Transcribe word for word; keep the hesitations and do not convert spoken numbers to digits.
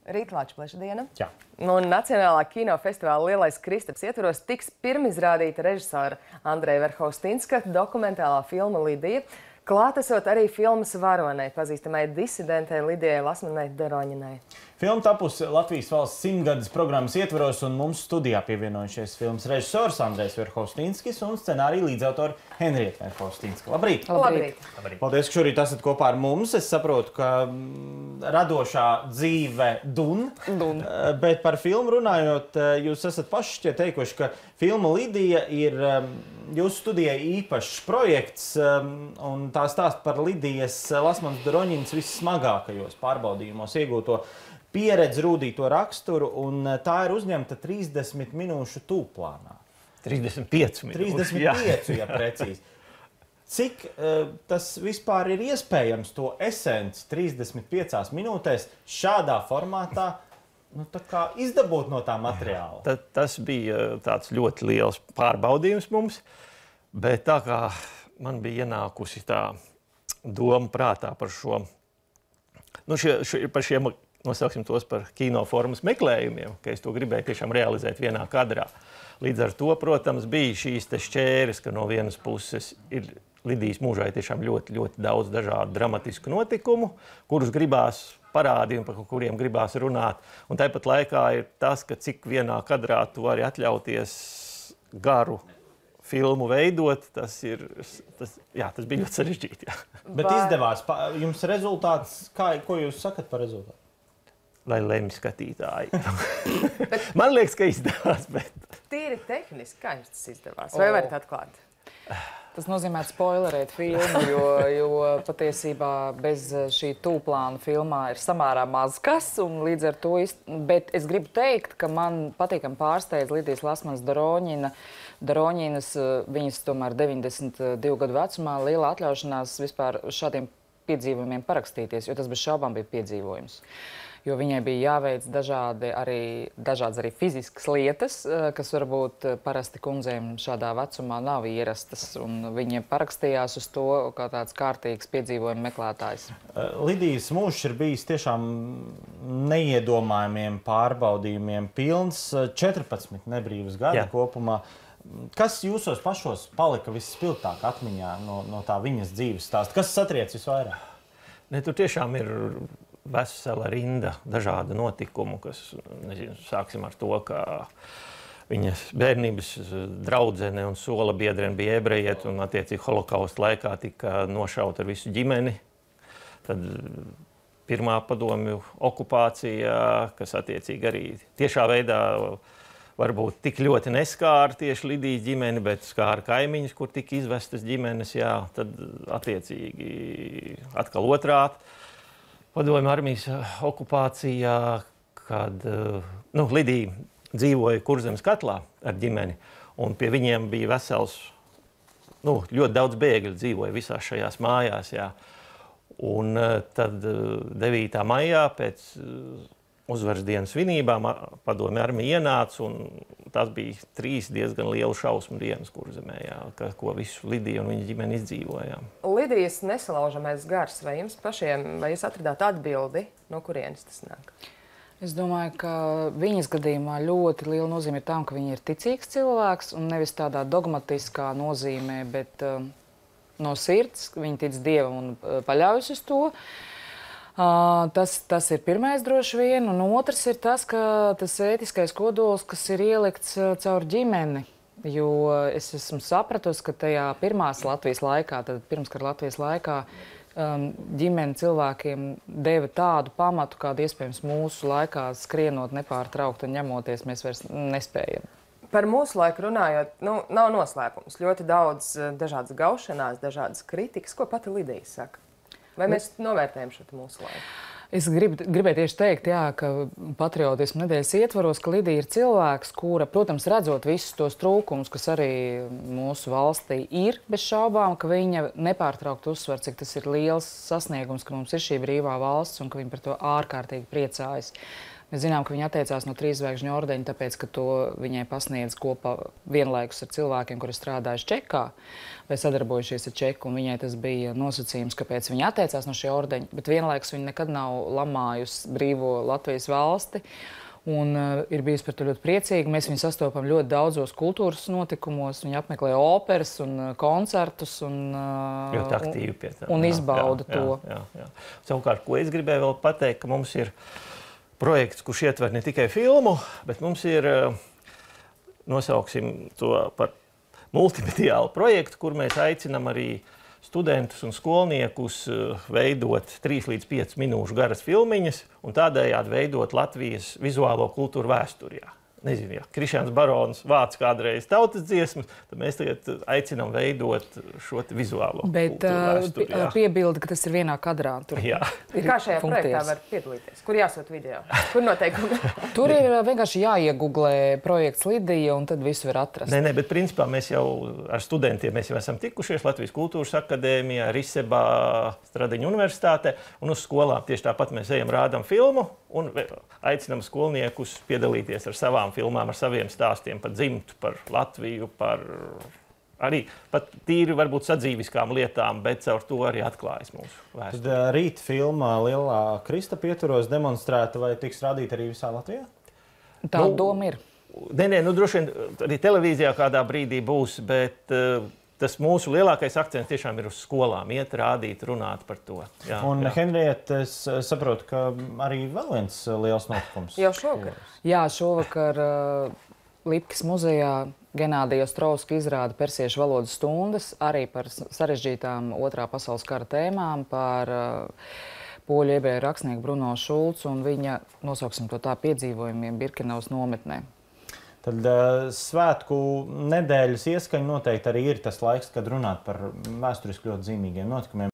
Rīt Latvijas diena. Jā. Un Nacionālā kinofestivāla Lielais Kristaps ietvaros tiks pirmizrādīta režisora Andreja Verhaustinska dokumentālā filma Lidija. Klātesot arī filmas varonei, pazīstamai disidentei Lidijai Lasmanai Deroņinai. Filma tapusi Latvijas valsts simtgades programmas ietvaros, un mums studijā pievienojušies filmas režisors Andrejs Verhaustinskis un scenārija līdzautori Henrieta Verhaustinska. Labrīt! Labrīt! Labrīt! Paldies, ka šorīt esat kopā ar mums. Es saprotu, ka radošā dzīve dun, dun. Bet par filmu runājot, jūs esat paši šķiet teikuši, ka filma Lidija ir jūsu studijai īpašs projekts, un tā stāst par Lidijas Lasmanas Deroņinas vissmagākajos pārbaudījumos iegūto pieredzi, rūdīto raksturu, un tā ir uzņemta trīsdesmit minūšu tūplānā. trīsdesmit pieci minūtes. trīsdesmit pieci, ja precīzi. Cik uh, tas vispār ir iespējams to esenci trīsdesmit piecās minūtēs šādā formātā nu, tā kā izdabūt no tā materiāla? Ta, tas bija tāds ļoti liels pārbaudījums mums, bet tā kā man bija ienākusi tā doma prātā par šo, nu šie, šie, par šiem, nosauksim tos par kinoformas meklējumiem, ka es to gribēju tiešām realizēt vienā kadrā. Līdz ar to, protams, bija šīs te šķēres, ka no vienas puses ir Lidijas mūžai tiešām ļoti, ļoti daudz dažādu dramatisku notikumu, kurus gribās parādīt un par kuriem gribās runāt. Un tāpat laikā ir tas, ka cik vienā kadrā tu vari atļauties garu filmu veidot, tas ir, tas, jā, tas bija ļoti sarežģīti. Jā. Bet Vai... izdevās, jums rezultāts, kā, ko jūs sakat par rezultātu? Lai lemj skatītāji. Man liekas, ka izdevās, bet... Tīri tehniski, kā jums tas izdevās? Vai varat atklāt? Tas nozīmē spoilerēt filmu, jo, jo patiesībā bez šī tūplāna filmā ir samērā maz kas, un līdz ar to, bet es gribu teikt, ka man patīkam pārsteidz Lidijas Lasmanas Deroņina, Deroņinas, viņas tomēr deviņdesmit divu gadu vecumā, liela atļaušanās vispār šādiem piedzīvojumiem parakstīties, jo tas bez šaubām bija piedzīvojums. Jo viņai bija jāveic dažādi arī, dažādas arī fiziskas lietas, kas varbūt parasti kundzēm šādā vecumā nav ierastas, un viņa parakstījās uz to kā tāds kārtīgs piedzīvojuma meklētājs. Lidijas mūžs ir bijis tiešām neiedomājumiem pārbaudījumiem pilns, četrpadsmit nebrīvas gadi kopumā. Kas jūsos pašos palika visspilgtāk atmiņā no, no tā viņas dzīves stāsta? Kas satriec visvairāk? Ne, tur tiešām ir vesela rinda dažādu notikumu, kas, nezinu, sāksim ar to, ka viņas bērnības draudzene un sola biedrene bija ebrejieti un attiecīgi holokausta laikā tika nošauta ar visu ģimeni. Tad pirmā padomju okupācija, kas attiecīgi arī tiešā veidā varbūt tik ļoti neskāra tieši Lidijas ģimeni, bet skāra kaimiņus, kur tika izvestas ģimenes, jā, tad attiecīgi atkal otrādi. Padomju armijas okupācijā, kad nu, Lidija dzīvoja Kurzemes katlā ar ģimeni, un pie viņiem bija vesels, nu, ļoti daudz bēgļu dzīvoja visās šajās mājās. Jā. Un tad devītā maijā pēc uzvaras dienas svinībām padomju armija ienāca, un tas bija trīs diezgan lielu šausmu dienas Kurzemē, jā, ka, ko visu Lidija un viņa ģimeni izdzīvoja. Lidijas nesalaužamais gars, vai jums pašiem, vai jūs atradāt atbildi, no kurienes tas nāk? Es domāju, ka viņas gadījumā ļoti liela nozīme ir tam, ka viņa ir ticīgs cilvēks, un nevis tādā dogmatiskā nozīmē, bet uh, no sirds, viņa tic Dievam un uh, paļaujas uz to. Uh, tas, tas ir pirmais droši vien, un otrs ir tas, ka tas ētiskais kodols, kas ir ielikts uh, caur ģimeni, jo es esmu sapratusi, ka tajā pirmās Latvijas laikā, tad pirmskara Latvijas laikā, um, ģimene cilvēkiem deva tādu pamatu, kādu iespējams mūsu laikā skrienot nepārtraukt un ņemoties mēs vairs nespējam. Par mūsu laiku runājot, nu, nav noslēpums. Ļoti daudz dažādas gaušanās, dažādas kritikas, ko pati Lidija saka. Vai mēs novērtējam šo mūsu laiku? Es grib, gribēju tieši teikt, jā, ka patriotismu nedēļas ietvaros, ka Lidija ir cilvēks, kura, protams, redzot visus tos trūkumus, kas arī mūsu valstī ir, bez šaubām, ka viņa nepārtraukt uzsver, cik tas ir liels sasniegums, ka mums ir šī brīvā valsts un ka viņa par to ārkārtīgi priecājas. Mēs zinām, ka viņa atteicās no trīszvēkšņu ordeņa, tāpēc, ka to viņai pasniedz kopā vienlaikus ar cilvēkiem, kuri strādājuši Čekā vai sadarbojušies ar Čeku, un viņai tas bija nosacījums, kāpēc viņa atteicās no šī ordeņa, bet vienlaikus viņa nekad nav lamājusi brīvo Latvijas valsti. Un uh, ir bijusi par to ļoti priecīga. Mēs viņu sastopam ļoti daudzos kultūras notikumos. Viņa apmeklē operas un uh, koncertus un, uh, ļoti aktīvi pie tā. Un izbauda jā, jā, to. Jā, jā. Savukārt, ko es gribēju vēl pateikt, ka mums ir projekts, kurš ietver ne tikai filmu, bet mums ir, nosauksim to par multimediālu projektu, kur mēs aicinam arī studentus un skolniekus veidot trīs līdz piecas minūšu garas filmiņas un tādējādi veidot Latvijas vizuālo kultūru vēsturijā. Nezinu, ja Krišjāns Barons vāc kādreiz tautas dziesmas, tad mēs tagad aicinām veidot šo vizuālo Bet, kultūru vēsturijā. Bet piebildi, ka tas ir vienā kadrā. Tur Jā. ir Kā šajā funkcijas. projektā var piedalīties? Kur jāsūt video? Kur noteikumi? Tur ir vienkārši jāieguglē projekts Lidija, un tad visu var atrast. Nē, nē, bet principā mēs jau ar studentiem mēs jau esam tikušies Latvijas Kultūras akadēmijā, Risebā, Stradiņu universitātē, un uz skolām tieši tāpat mēs ejam, rādam filmu un aicinam skolniekus piedalīties ar savām filmām, ar saviem stāstiem par dzimtu, par Latviju, par arī pat tīri varbūt sadzīviskām lietām, bet caur to arī atklājas mūsu vēsture. Tad rīt filmā Lielā Kristapa ietvaros demonstrēta vai tiks rādīta arī visā Latvijā? Tā Nu, doma ir. Nē, nē, nu droši vien arī televīzijā kādā brīdī būs, bet uh, tas mūsu lielākais akcents tiešām ir uz skolām, iet, rādīt, runāt par to. Jā, Un, jā. Henrieta, es saprotu, ka arī vēl viens liels notikums. Jau šovakar. Jā, šovakar uh, Lipkas muzejā Genādija Ostrovska izrāda persiešu valodas stundas arī par sarežģītām otrā pasaules kara tēmām, par uh, poļu ebreju rakstnieku Bruno Šulcu un viņa, nosauksim to tā, piedzīvojumiem Birkenavas nometnē. Tad uh, svētku nedēļas ieskaņa noteikti arī ir tas laiks, kad runāt par vēsturiski ļoti zīmīgiem notikumiem.